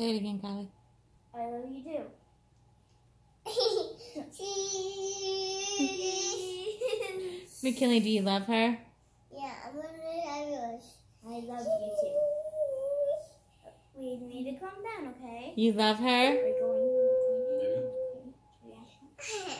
Say it again, Kylie. I love you too. McKinley, do you love her? Yeah, I'm really fabulous. I love you too. We need to calm down, okay? You love her? We're going to